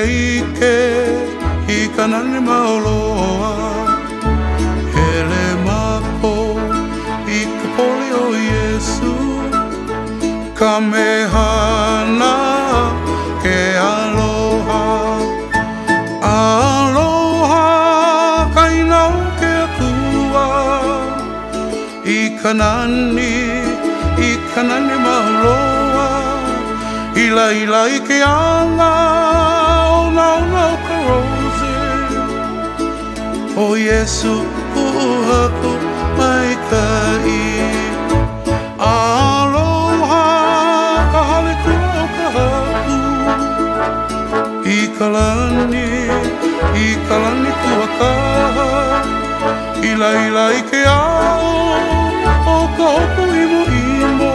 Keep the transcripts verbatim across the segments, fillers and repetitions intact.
ike I kanane maoloa Hele mako I ka pole o Iesu Ka mehana ke aloha Aloha kaina o ke akua I kanani, I kanane maoloa Ila ila I ke ala o na o ka rose O Iesu uhaku mai kai Aloha ka hale kua o ka haku I kalani, I kalani kua kaha Ila ila I ke ao o ka hopu imo imo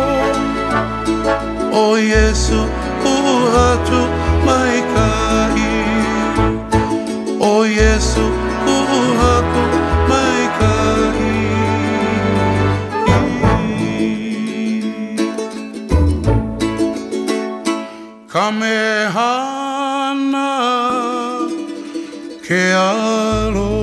O Iesu uhatu mai kai O Iesu uhatu mai kai Ka mehana ke aloha